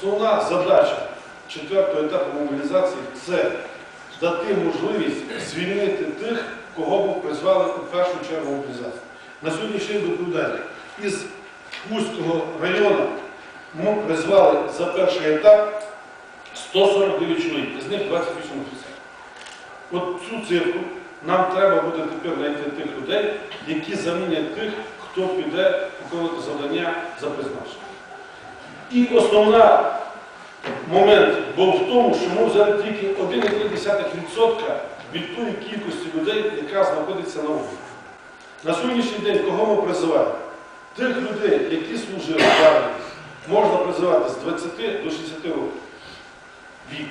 Основна задача 4-го етапу мобілізації – це дати можливість звільнити тих, кого ми призвали у першу чергу мобілізації. На сьогоднішній день доповідаю, із Хуського району ми призвали за перший етап 149 чоловік, із них 28 офіцерів. От цю цифру нам треба буде тепер знайти тих людей, які замінять тих, хто піде виконувати завдання за призначенням. І основний момент був в тому, що ми взяли тільки 1,3% від тої кількості людей, яка знаходиться на обліку. На сьогоднішній день кого ми призиваємо? Тих людей, які служили в армії, можна призивати з 20 до 60 років віку.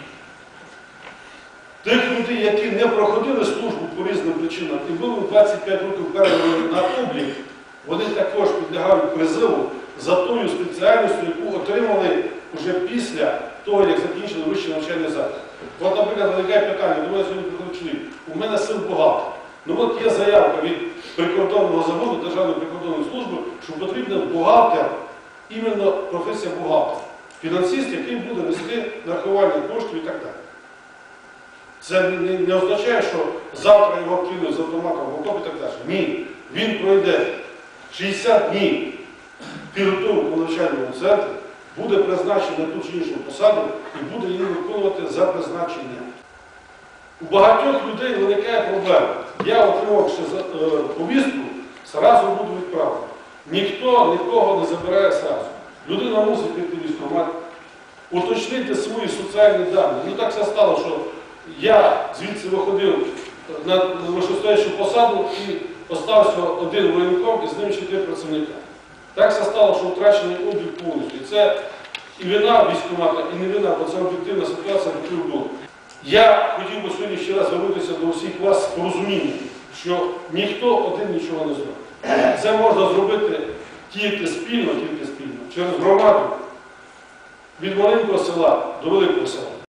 Тих людей, які не проходили службу по різним причинам і були 25 років перевели на облік, вони також підлягають призиву за тою спеціальністю, яку отримали вже після того, як закінчили вищий навчальний заклад. От, наприклад, виникає питання, до мене сьогодні приходить чоловік, у мене син бухгалтер. Ну от є заявка від прикордонного заводу, Державної прикордонної служби, що потрібен бухгалтер, іменно професія бухгалтер. Фінансист, який буде вести нарахування коштів і так далі. Це не означає, що завтра його кинуть з автоматом в окоп і так далі. Ні. Він пройде 60 днів підготовки по навчальному центрі, буде призначений на ту чи іншу посаду і буде її виконувати за призначенням. У багатьох людей виникає проблема. Я отримав ще повістку, зразу буду відправлений. Ніхто нікого не забирає зразу. Людина мусить піти в військкомат, уточнити свої соціальні дані. Ну так все стало, що я звідси виходив на вищестоящу посаду і остався один воєнком і з ним 4 працівника. Так все стало, що втрачений облік повністю. І це і вина військкомата, і не вина, бо це об'єктивна ситуація, яку було. Я хотів би сьогодні ще раз звернутися до всіх вас з порозумінням, що ніхто один нічого не зробить. Це можна зробити тільки спільно, через громаду, від маленького села до великого села.